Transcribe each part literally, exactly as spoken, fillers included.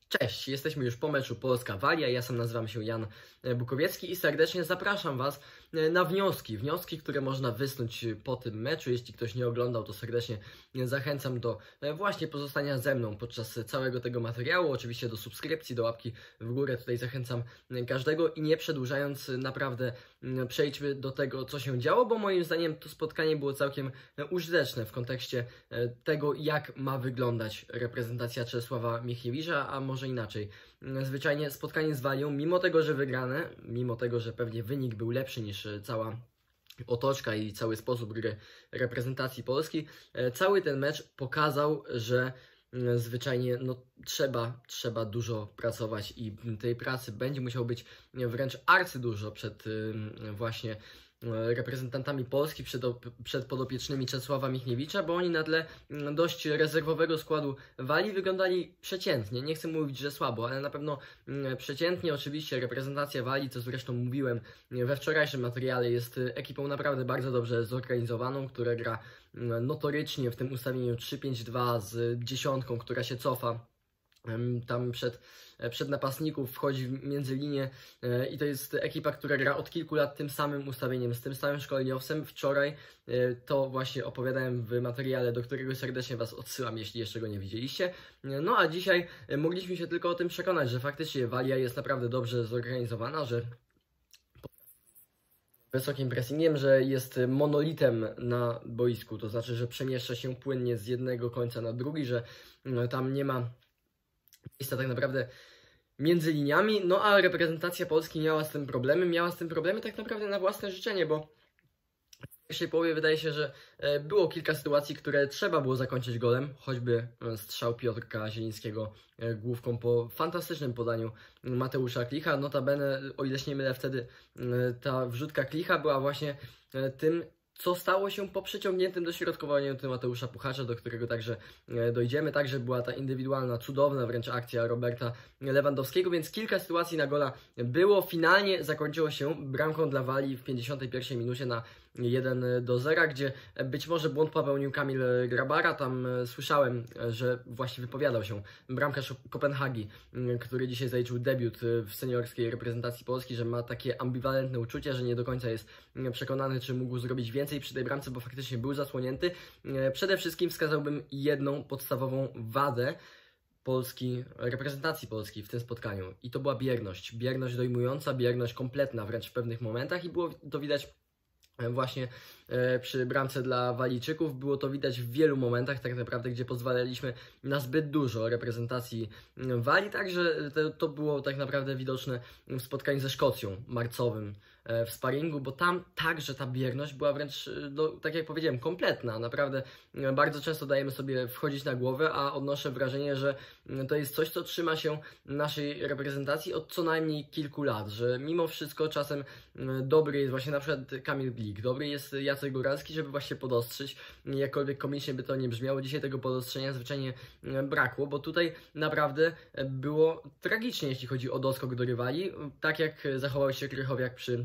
Cześć, jesteśmy już po meczu Polska-Walia, ja sam nazywam się Jan Bukowiecki i serdecznie zapraszam Was na wnioski, wnioski, które można wysnuć po tym meczu. Jeśli ktoś nie oglądał, to serdecznie zachęcam do właśnie pozostania ze mną podczas całego tego materiału, oczywiście do subskrypcji, do łapki w górę, tutaj zachęcam każdego i nie przedłużając, naprawdę przejdźmy do tego, co się działo, bo moim zdaniem to spotkanie było całkiem użyteczne w kontekście tego, jak ma wyglądać reprezentacja Czesława Michniewicza, a może inaczej. Zwyczajnie spotkanie z Walią, mimo tego, że wygrane, mimo tego, że pewnie wynik był lepszy niż cała otoczka i cały sposób gry reprezentacji Polski, cały ten mecz pokazał, że zwyczajnie no, trzeba, trzeba dużo pracować i tej pracy będzie musiało być wręcz arcydużo przed właśnie reprezentantami Polski, przed, przed podopiecznymi Czesława Michniewicza, bo oni na tle dość rezerwowego składu Walii wyglądali przeciętnie. Nie chcę mówić, że słabo, ale na pewno przeciętnie. Oczywiście reprezentacja Walii, co zresztą mówiłem we wczorajszym materiale, jest ekipą naprawdę bardzo dobrze zorganizowaną, która gra notorycznie w tym ustawieniu trzy pięć dwa z dziesiątką, która się cofa tam przed, przed napastników, wchodzi między linie i to jest ekipa, która gra od kilku lat tym samym ustawieniem, z tym samym szkoleniowcem. Wczoraj to właśnie opowiadałem w materiale, do którego serdecznie Was odsyłam, jeśli jeszcze go nie widzieliście. No a dzisiaj mogliśmy się tylko o tym przekonać, że faktycznie Walia jest naprawdę dobrze zorganizowana, że wysokim pressingiem, że jest monolitem na boisku, to znaczy, że przemieszcza się płynnie z jednego końca na drugi, że tam nie ma miejsca tak naprawdę między liniami, no a reprezentacja Polski miała z tym problemy, miała z tym problemy tak naprawdę na własne życzenie, bo w pierwszej połowie wydaje się, że było kilka sytuacji, które trzeba było zakończyć golem, choćby strzał Piotrka Zielińskiego główką po fantastycznym podaniu Mateusza Klicha. Notabene, o ile się nie mylę, wtedy ta wrzutka Klicha była właśnie tym, co stało się po przyciągniętym dośrodkowaniu Mateusza Puchacza, do którego także dojdziemy. Także była ta indywidualna, cudowna wręcz akcja Roberta Lewandowskiego, więc kilka sytuacji na gola było. Finalnie zakończyło się bramką dla Walii w pięćdziesiątej pierwszej minucie na jeden do zera, gdzie być może błąd popełnił Kamil Grabara. Tam słyszałem, że właśnie wypowiadał się bramkarz Kopenhagi, który dzisiaj zaliczył debiut w seniorskiej reprezentacji Polski, że ma takie ambiwalentne uczucia, że nie do końca jest przekonany, czy mógł zrobić więcej przy tej bramce, bo faktycznie był zasłonięty. Przede wszystkim wskazałbym jedną podstawową wadę Polski, reprezentacji Polski w tym spotkaniu i to była bierność. Bierność dojmująca, bierność kompletna wręcz w pewnych momentach i było to widać właśnie przy bramce dla Walijczyków. Było to widać w wielu momentach tak naprawdę, gdzie pozwalaliśmy na zbyt dużo reprezentacji Walii. Także to, to było tak naprawdę widoczne w spotkaniu ze Szkocją marcowym w sparingu, bo tam także ta bierność była wręcz, no, tak jak powiedziałem, kompletna. Naprawdę bardzo często dajemy sobie wchodzić na głowę, a odnoszę wrażenie, że to jest coś, co trzyma się naszej reprezentacji od co najmniej kilku lat, że mimo wszystko czasem dobry jest właśnie na przykład Kamil Glik, dobry jest Jacek Góralski, żeby właśnie podostrzyć, jakkolwiek komicznie by to nie brzmiało. Dzisiaj tego podostrzenia zwyczajnie brakło, bo tutaj naprawdę było tragicznie, jeśli chodzi o doskok do rywali, tak jak zachował się Krychowiak przy...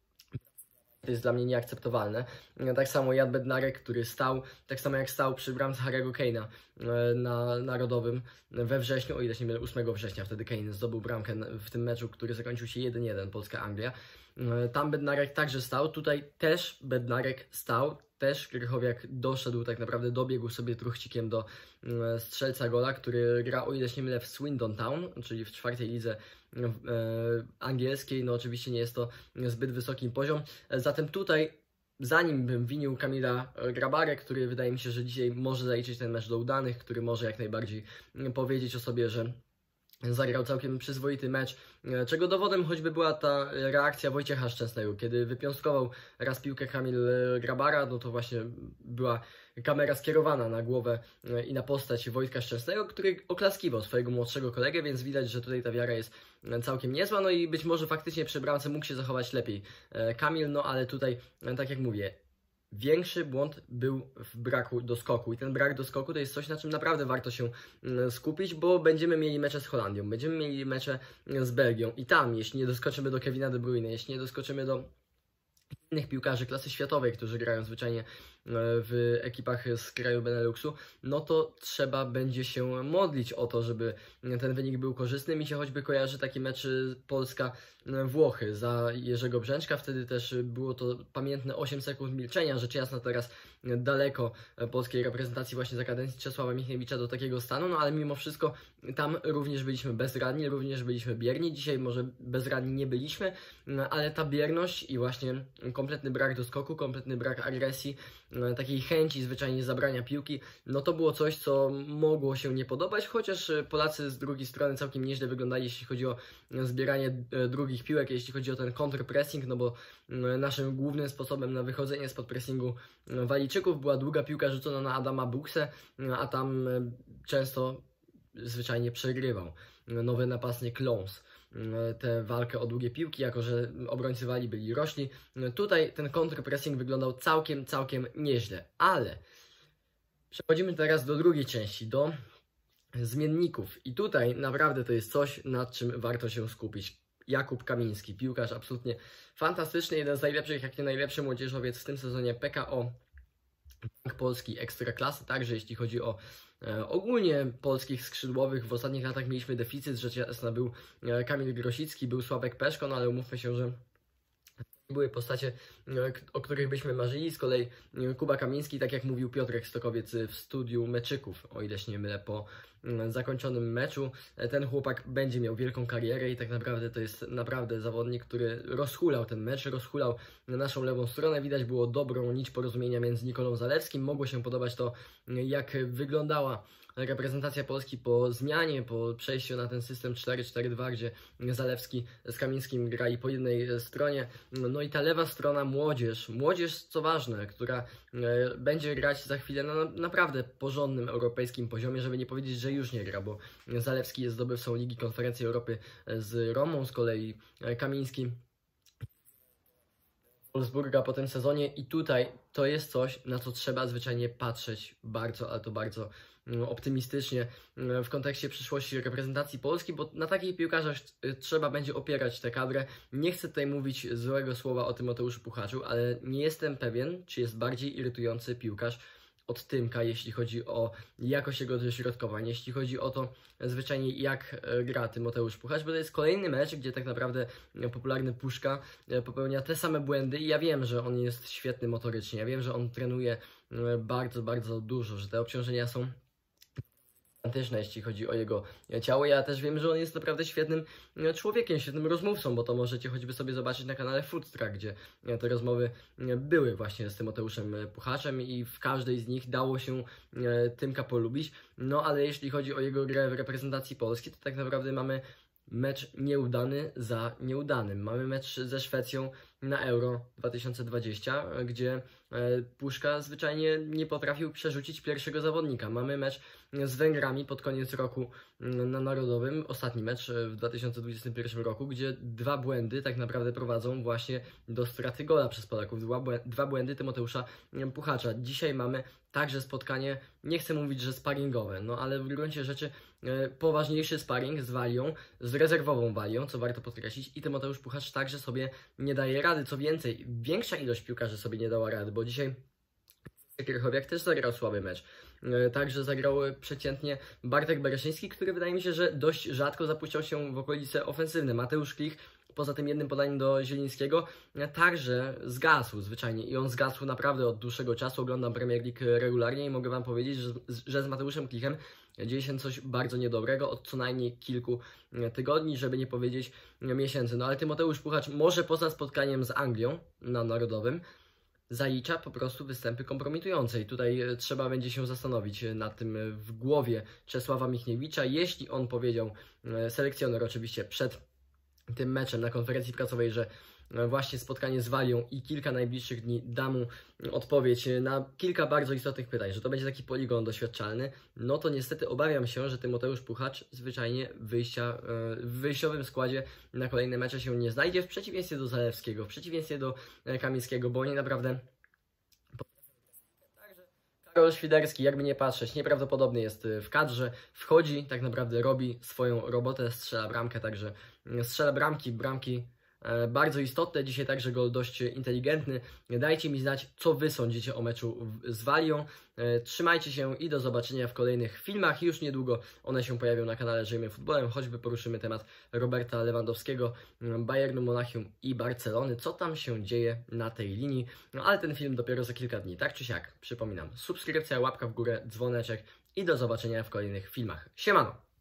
To jest dla mnie nieakceptowalne. Tak samo Jan Bednarek, który stał, tak samo jak stał przy bramce Harry'ego Kane'a na Narodowym we wrześniu, o ile się nie mylę, ósmego września, wtedy Kane zdobył bramkę w tym meczu, który zakończył się jeden jeden, Polska-Anglia. Tam Bednarek także stał, tutaj też Bednarek stał, też Krychowiak doszedł, tak naprawdę dobiegł sobie truchcikiem do strzelca gola, który gra, o ile się nie mylę, w Swindon Town, czyli w czwartej lidze angielskiej. No oczywiście nie jest to zbyt wysoki poziom, zatem tutaj zanim bym winił Kamila Grabarę, który wydaje mi się, że dzisiaj może zaliczyć ten mecz do udanych, który może jak najbardziej powiedzieć o sobie, że zagrał całkiem przyzwoity mecz, czego dowodem choćby była ta reakcja Wojciecha Szczęsnego, kiedy wypiąstkował raz piłkę Kamil Grabara, no to właśnie była kamera skierowana na głowę i na postać Wojtka Szczęsnego, który oklaskiwał swojego młodszego kolegę, więc widać, że tutaj ta wiara jest całkiem niezła, no i być może faktycznie przy bramce mógł się zachować lepiej Kamil, no ale tutaj, tak jak mówię, większy błąd był w braku doskoku i ten brak doskoku to jest coś, na czym naprawdę warto się skupić, bo będziemy mieli mecze z Holandią, będziemy mieli mecze z Belgią i tam, jeśli nie doskoczymy do Kevina De Bruyne, jeśli nie doskoczymy do innych piłkarzy klasy światowej, którzy grają zwyczajnie w ekipach z kraju Beneluxu, no to trzeba będzie się modlić o to, żeby ten wynik był korzystny. Mi się choćby kojarzy taki mecz Polska-Włochy za Jerzego Brzęczka, wtedy też było to pamiętne osiem sekund milczenia, rzecz jasna teraz daleko polskiej reprezentacji właśnie za kadencji Czesława Michniewicza do takiego stanu, no ale mimo wszystko tam również byliśmy bezradni, również byliśmy bierni. Dzisiaj może bezradni nie byliśmy, ale ta bierność i właśnie kompletny brak doskoku, kompletny brak agresji, takiej chęci zwyczajnie zabrania piłki, no to było coś, co mogło się nie podobać, chociaż Polacy z drugiej strony całkiem nieźle wyglądali, jeśli chodzi o zbieranie drugich piłek, jeśli chodzi o ten counterpressing, no bo naszym głównym sposobem na wychodzenie spod pressingu Walijczyków była długa piłka rzucona na Adama Buksę, a tam często zwyczajnie przegrywał nowy napastnik Lons tę walkę o długie piłki, jako że obrońcy Walii byli rośli. Tutaj ten counterpressing wyglądał całkiem, całkiem nieźle, ale przechodzimy teraz do drugiej części, do zmienników i tutaj naprawdę to jest coś, nad czym warto się skupić. Jakub Kamiński, piłkarz absolutnie fantastyczny, jeden z najlepszych, jak nie najlepszy młodzieżowiec w tym sezonie P K O Bank Polski Ekstraklasy, także jeśli chodzi o e, ogólnie polskich skrzydłowych, w ostatnich latach mieliśmy deficyt, rzecz jasna był e, Kamil Grosicki, był Sławek Peszko, no ale umówmy się, że były postacie, o których byśmy marzyli. Z kolei Kuba Kamiński, tak jak mówił Piotrek Stokowiec w studiu Meczyków, o ile się nie mylę, po zakończonym meczu, ten chłopak będzie miał wielką karierę i tak naprawdę to jest naprawdę zawodnik, który rozhulał ten mecz, rozhulał naszą lewą stronę. Widać było dobrą nić porozumienia między Nikolą Zalewskim. Mogło się podobać to, jak wyglądała reprezentacja Polski po zmianie, po przejściu na ten system cztery cztery dwa, gdzie Zalewski z Kamińskim grali po jednej stronie. No i ta lewa strona młodzież, młodzież co ważne, która będzie grać za chwilę na naprawdę porządnym europejskim poziomie, żeby nie powiedzieć, że już nie gra, bo Zalewski jest zdobywcą Ligi Konferencji Europy z Romą, z kolei Kamiński Wolfsburga po tym sezonie i tutaj to jest coś, na co trzeba zwyczajnie patrzeć bardzo, ale to bardzo optymistycznie w kontekście przyszłości reprezentacji Polski, bo na takich piłkarzach trzeba będzie opierać tę kadrę. Nie chcę tutaj mówić złego słowa o Tymoteuszu Puchaczu, ale nie jestem pewien, czy jest bardziej irytujący piłkarz od Tymka, jeśli chodzi o jakość jego dośrodkowań, jeśli chodzi o to zwyczajnie jak gra Tymoteusz Puchacz, bo to jest kolejny mecz, gdzie tak naprawdę popularny Puszka popełnia te same błędy i ja wiem, że on jest świetny motorycznie, ja wiem, że on trenuje bardzo, bardzo dużo, że te obciążenia są gigantyczne, jeśli chodzi o jego ciało. Ja też wiem, że on jest naprawdę świetnym człowiekiem, świetnym rozmówcą, bo to możecie choćby sobie zobaczyć na kanale Food Truck, gdzie te rozmowy były właśnie z Tymoteuszem Puchaczem i w każdej z nich dało się Tymka polubić. No ale jeśli chodzi o jego grę w reprezentacji Polski, to tak naprawdę mamy mecz nieudany za nieudanym. Mamy mecz ze Szwecją na Euro dwa tysiące dwadzieścia, gdzie Puszka zwyczajnie nie potrafił przerzucić pierwszego zawodnika. Mamy mecz z Węgrami pod koniec roku na Narodowym, ostatni mecz w dwa tysiące dwudziestym pierwszym roku, gdzie dwa błędy tak naprawdę prowadzą właśnie do straty gola przez Polaków. Dwa błędy Tymoteusza Puchacza. Dzisiaj mamy także spotkanie, nie chcę mówić, że sparingowe, no ale w gruncie rzeczy e, poważniejszy sparring z Walią, z rezerwową Walią, co warto podkreślić, i Tymoteusz Puchacz także sobie nie daje rady. Co więcej, większa ilość piłkarzy sobie nie dała rady, bo dzisiaj Krychowiak też zagrał słaby mecz. E, także zagrał przeciętnie Bartek Bereszyński, który wydaje mi się, że dość rzadko zapuszczał się w okolice ofensywne. Mateusz Klich, poza tym jednym podaniem do Zielińskiego, także zgasł zwyczajnie i on zgasł naprawdę od dłuższego czasu. Oglądam Premier League regularnie i mogę Wam powiedzieć, że, że z Mateuszem Klichem dzieje się coś bardzo niedobrego od co najmniej kilku tygodni, żeby nie powiedzieć miesięcy. No ale Tymoteusz Puchacz może poza spotkaniem z Anglią na Narodowym zalicza po prostu występy kompromitujące i tutaj trzeba będzie się zastanowić nad tym w głowie Czesława Michniewicza. Jeśli on powiedział, selekcjoner oczywiście, przed tym meczem na konferencji prasowej, że właśnie spotkanie z Walią i kilka najbliższych dni da mu odpowiedź na kilka bardzo istotnych pytań, że to będzie taki poligon doświadczalny, no to niestety obawiam się, że Tymoteusz Puchacz zwyczajnie wyjścia, w wyjściowym składzie na kolejne mecze się nie znajdzie, w przeciwieństwie do Zalewskiego, w przeciwieństwie do Kamińskiego, bo oni naprawdę... Karol Świderski, jakby nie patrzeć, nieprawdopodobny jest w kadrze, wchodzi, tak naprawdę robi swoją robotę, strzela bramkę, także strzela bramki, bramki bardzo istotne. Dzisiaj także gol dość inteligentny. Dajcie mi znać, co Wy sądzicie o meczu z Walią. Trzymajcie się i do zobaczenia w kolejnych filmach. Już niedługo one się pojawią na kanale Żyjmy Futbolem. Choćby poruszymy temat Roberta Lewandowskiego, Bayernu Monachium i Barcelony. Co tam się dzieje na tej linii. No ale ten film dopiero za kilka dni. Tak czy siak, przypominam, subskrypcja, łapka w górę, dzwoneczek i do zobaczenia w kolejnych filmach. Siemano!